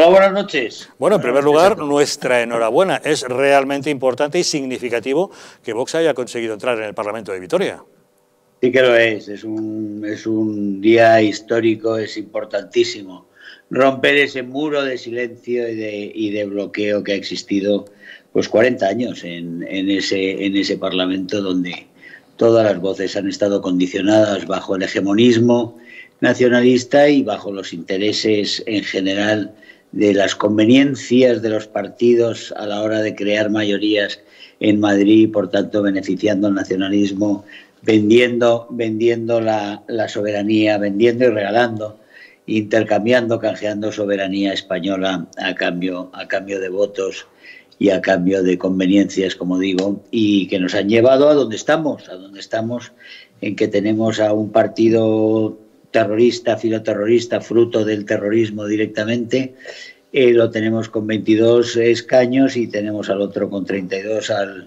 Hola, buenas noches. Bueno, en primer lugar, nuestra enhorabuena. Es realmente importante y significativo que Vox haya conseguido entrar en el Parlamento de Vitoria. Sí que lo es un día histórico, es importantísimo romper ese muro de silencio y de bloqueo que ha existido pues 40 años en ese Parlamento, donde todas las voces han estado condicionadas bajo el hegemonismo nacionalista y bajo los intereses en general de las conveniencias de los partidos a la hora de crear mayorías en Madrid, por tanto beneficiando al nacionalismo, vendiendo la soberanía, vendiendo y regalando, intercambiando, canjeando soberanía española a cambio de votos y a cambio de conveniencias, como digo, y que nos han llevado a donde estamos, en que tenemos a un partido terrorista, filoterrorista, fruto del terrorismo directamente. Lo tenemos con 22 escaños y tenemos al otro con 32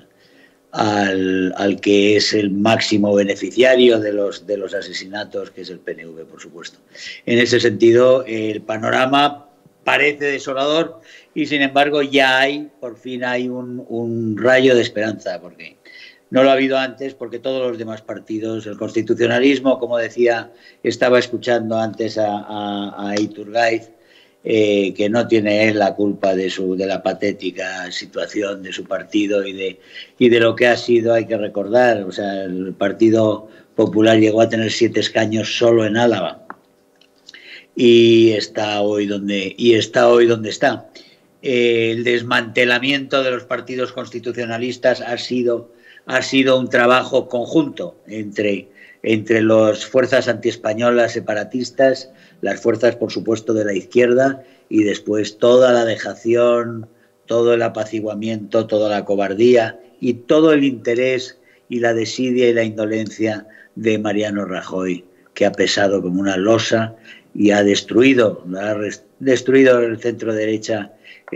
al que es el máximo beneficiario de los asesinatos, que es el PNV, por supuesto. En ese sentido, el panorama parece desolador y, sin embargo, por fin hay un rayo de esperanza, porque no lo ha habido antes, porque todos los demás partidos, el constitucionalismo, como decía, estaba escuchando antes a Iturgaiz, que no tiene él la culpa de la patética situación de su partido y de lo que ha sido, hay que recordar. O sea, el Partido Popular llegó a tener 7 escaños solo en Álava y está hoy donde está. El desmantelamiento de los partidos constitucionalistas ha sido un trabajo conjunto entre las fuerzas antiespañolas separatistas, las fuerzas, por supuesto, de la izquierda, y después toda la dejación, todo el apaciguamiento, toda la cobardía y todo el interés y la desidia y la indolencia de Mariano Rajoy, que ha pesado como una losa y ha destruido el centro derecha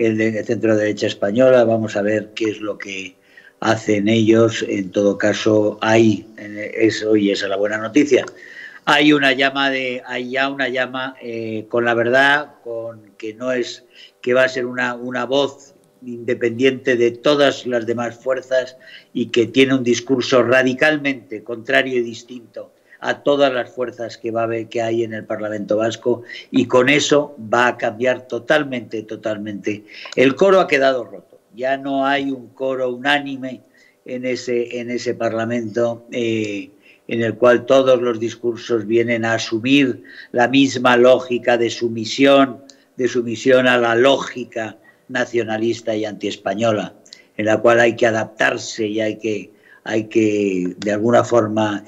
española. Vamos a ver qué es lo que hacen ellos. En todo caso, hay eso, y esa es la buena noticia. Hay ya una llama con la verdad, con que no es que va a ser una voz independiente de todas las demás fuerzas y que tiene un discurso radicalmente contrario y distinto a todas las fuerzas que hay en el Parlamento Vasco, y con eso va a cambiar totalmente. El coro ha quedado roto, ya no hay un coro unánime en ese Parlamento, en el cual todos los discursos vienen a asumir la misma lógica de sumisión a la lógica nacionalista y antiespañola, en la cual hay que adaptarse y hay que de alguna forma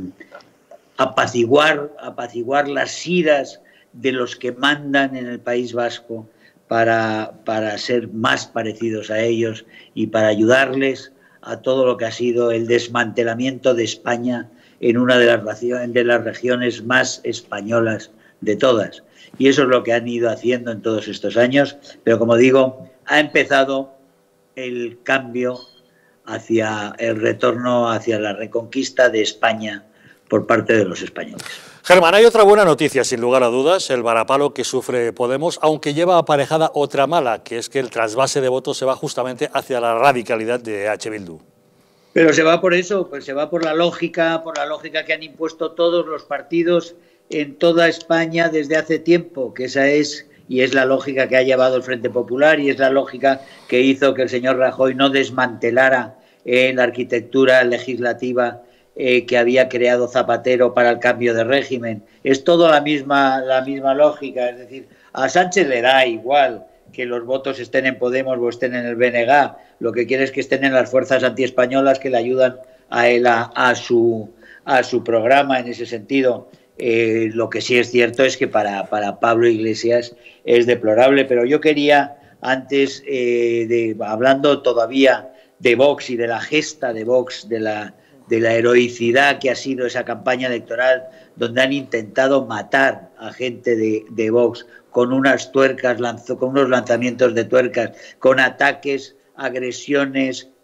apaciguar las iras de los que mandan en el País Vasco para ser más parecidos a ellos y para ayudarles a todo lo que ha sido el desmantelamiento de España en una de las regiones más españolas de todas. Y eso es lo que han ido haciendo en todos estos años, pero, como digo, ha empezado el cambio hacia el retorno, hacia la reconquista de España por parte de los españoles. Germán, hay otra buena noticia, sin lugar a dudas, el varapalo que sufre Podemos, aunque lleva aparejada otra mala, que es que el trasvase de votos se va justamente hacia la radicalidad de EH Bildu. Pero se va por eso, pues se va por la lógica que han impuesto todos los partidos en toda España desde hace tiempo, que esa es la lógica que ha llevado el Frente Popular, y es la lógica que hizo que el señor Rajoy no desmantelara la arquitectura legislativa que había creado Zapatero para el cambio de régimen. Es toda la misma lógica, es decir, a Sánchez le da igual que los votos estén en Podemos o estén en el BNG, lo que quiere es que estén en las fuerzas antiespañolas que le ayudan a él a su programa en ese sentido. Lo que sí es cierto es que para Pablo Iglesias es deplorable, pero yo quería, antes, hablando todavía de Vox y de la gesta de Vox, de la heroicidad que ha sido esa campaña electoral, donde han intentado matar a gente de Vox con unas tuercas, con unos lanzamientos de tuercas, con ataques, agresiones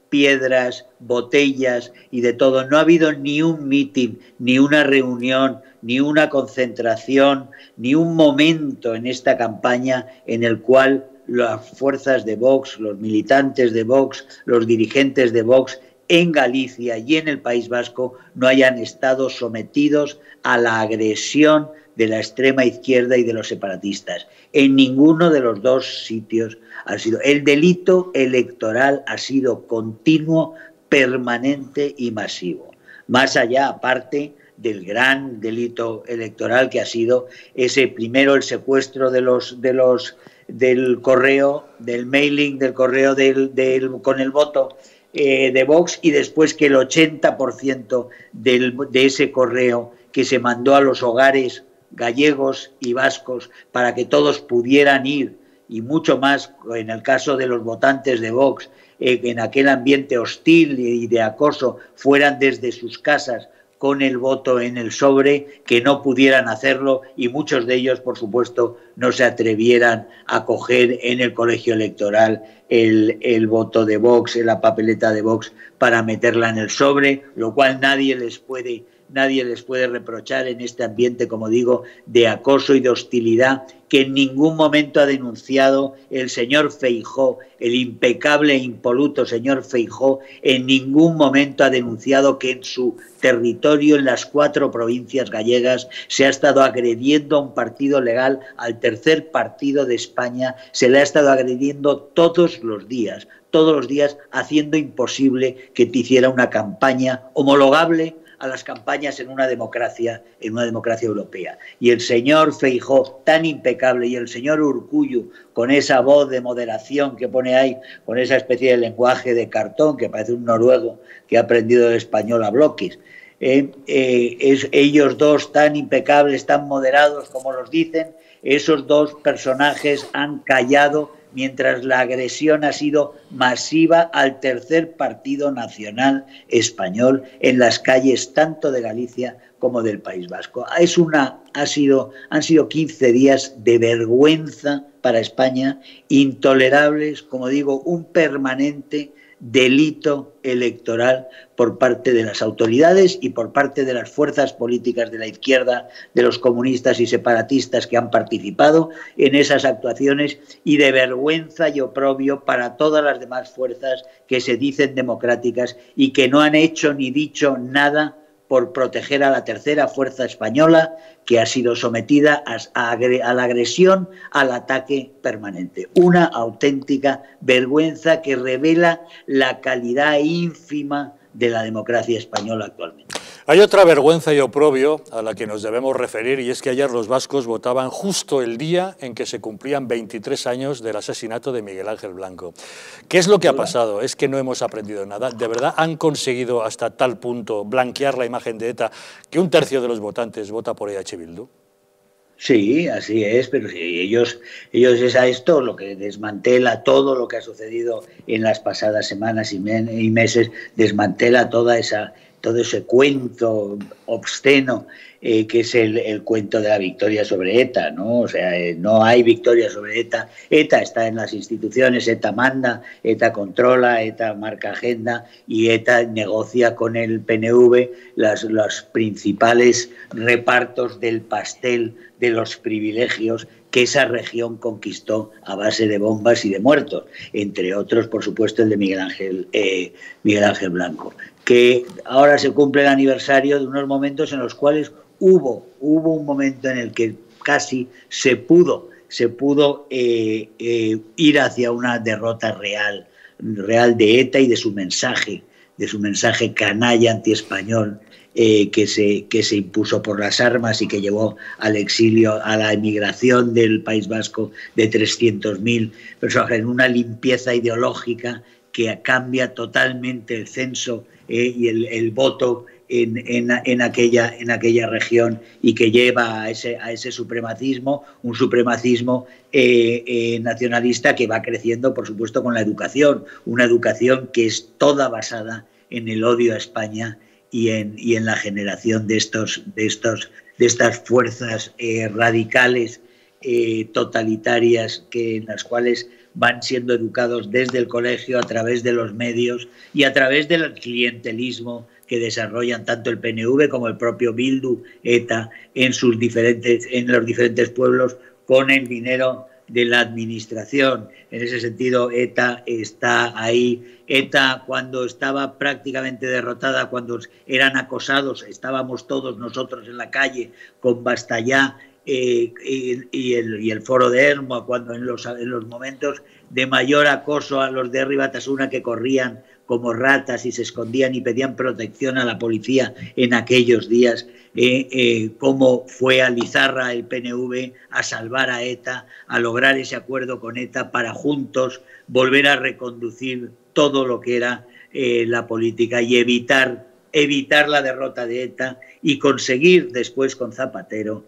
piedras, botellas y de todo. No ha habido ni un mitin, ni una reunión, ni una concentración, ni un momento en esta campaña en el cual las fuerzas de Vox, los militantes de Vox, los dirigentes de Vox en Galicia y en el País Vasco no hayan estado sometidos a la agresión de la extrema izquierda y de los separatistas. En ninguno de los dos sitios ha sido. El delito electoral ha sido continuo, permanente y masivo. Más allá, aparte del gran delito electoral que ha sido ese primero el secuestro del correo, del mailing del correo con el voto de Vox, y después que el 80% de ese correo que se mandó a los hogares gallegos y vascos para que todos pudieran ir, y mucho más en el caso de los votantes de Vox, en aquel ambiente hostil y de acoso, fueran desde sus casas con el voto en el sobre, que no pudieran hacerlo, y muchos de ellos, por supuesto, no se atrevieran a coger en el colegio electoral el voto de Vox, en la papeleta de Vox, para meterla en el sobre, lo cual nadie les puede reprochar en este ambiente, como digo, de acoso y de hostilidad que en ningún momento ha denunciado el señor Feijóo, el impecable e impoluto señor Feijóo, en ningún momento ha denunciado que en su territorio, en las 4 provincias gallegas, se ha estado agrediendo a un partido legal, al tercer partido de España, se le ha estado agrediendo todos los días, haciendo imposible que te hiciera una campaña homologable a las campañas en una democracia europea. Y el señor Feijóo, tan impecable, y el señor Urkullu, con esa voz de moderación que pone ahí, con esa especie de lenguaje de cartón que parece un noruego que ha aprendido el español a bloques, ellos dos tan impecables, tan moderados como los dicen, esos dos personajes han callado mientras la agresión ha sido masiva al tercer partido nacional español en las calles tanto de Galicia como del País Vasco. Han sido 15 días de vergüenza para España, intolerables, como digo, un permanente delito electoral por parte de las autoridades y por parte de las fuerzas políticas de la izquierda, de los comunistas y separatistas que han participado en esas actuaciones, y de vergüenza y oprobio para todas las demás fuerzas que se dicen democráticas y que no han hecho ni dicho nada por proteger a la tercera fuerza española, que ha sido sometida a la agresión, al ataque permanente. Una auténtica vergüenza que revela la calidad ínfima de la democracia española actualmente. Hay otra vergüenza y oprobio a la que nos debemos referir, y es que ayer los vascos votaban justo el día en que se cumplían 23 años del asesinato de Miguel Ángel Blanco. ¿Qué es lo que ha pasado? ¿Es que no hemos aprendido nada? ¿De verdad han conseguido hasta tal punto blanquear la imagen de ETA que un tercio de los votantes vota por EH Bildu? Sí, así es, pero si ellos es a esto lo que desmantela todo lo que ha sucedido en las pasadas semanas y meses, desmantela todo ese cuento obsceno que es el cuento de la victoria sobre ETA, ¿no? O sea, no hay victoria sobre ETA. ETA está en las instituciones, ETA manda, ETA controla, ETA marca agenda, y ETA negocia con el PNV los principales repartos del pastel de los privilegios que esa región conquistó a base de bombas y de muertos, entre otros, por supuesto, el de Miguel Ángel Blanco, que ahora se cumple el aniversario de unos momentos en los cuales hubo un momento en el que casi se pudo ir hacia una derrota real de ETA y de su mensaje canalla antiespañol, que se impuso por las armas y que llevó al exilio, a la emigración del País Vasco de 300.000 personas, en una limpieza ideológica que cambia totalmente el censo y el voto en aquella región, y que lleva a ese supremacismo, un supremacismo nacionalista que va creciendo, por supuesto, con la educación, una educación que es toda basada en el odio a España y en la generación de estas fuerzas radicales totalitarias en las cuales van siendo educados desde el colegio, a través de los medios y a través del clientelismo que desarrollan tanto el PNV como el propio Bildu, ETA, en los diferentes pueblos con el dinero de la administración. En ese sentido, ETA está ahí. ETA, cuando estaba prácticamente derrotada, cuando eran acosados, estábamos todos nosotros en la calle con Basta Ya y el Foro de Hermo, cuando en los momentos de mayor acoso a los de Herri Batasuna, que corrían como ratas y se escondían y pedían protección a la policía en aquellos días, cómo fue a Lizarra el PNV a salvar a ETA, a lograr ese acuerdo con ETA para juntos volver a reconducir todo lo que era la política y evitar la derrota de ETA y conseguir después con Zapatero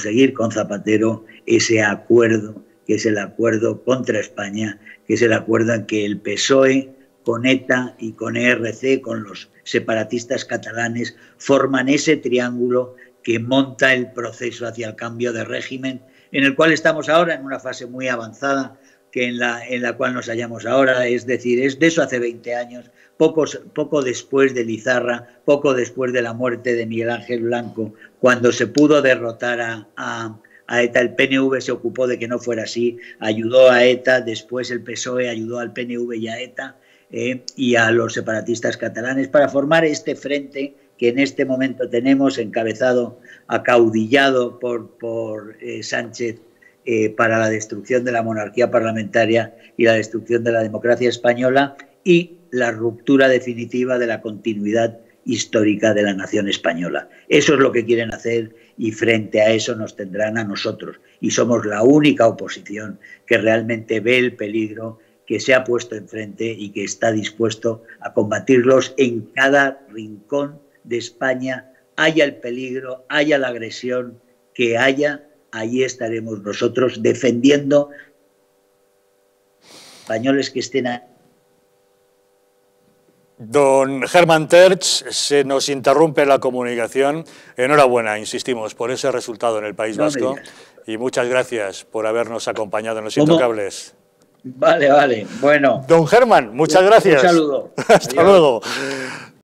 ese acuerdo, que es el acuerdo contra España, que es el acuerdo en que el PSOE con ETA y con ERC, con los separatistas catalanes, forman ese triángulo que monta el proceso hacia el cambio de régimen, en el cual estamos ahora en una fase muy avanzada, que en la cual nos hallamos ahora, es decir, es de eso hace 20 años, poco después de Lizarra, poco después de la muerte de Miguel Ángel Blanco, cuando se pudo derrotar a ETA. El PNV se ocupó de que no fuera así, ayudó a ETA, después el PSOE ayudó al PNV y a ETA y a los separatistas catalanes para formar este frente que en este momento tenemos encabezado, acaudillado por Sánchez, para la destrucción de la monarquía parlamentaria y la destrucción de la democracia española y la ruptura definitiva de la continuidad histórica de la nación española. Eso es lo que quieren hacer y frente a eso nos tendrán a nosotros. Y somos la única oposición que realmente ve el peligro, que se ha puesto enfrente y que está dispuesto a combatirlos en cada rincón de España, haya el peligro, haya la agresión que haya, allí estaremos nosotros defendiendo españoles que estén ahí. Don Hermann Tertsch, se nos interrumpe la comunicación. Enhorabuena, insistimos, por ese resultado en el País Vasco y muchas gracias por habernos acompañado en Los Intocables. Vale, bueno. Don Hermann, muchas gracias. Un saludo. Hasta luego.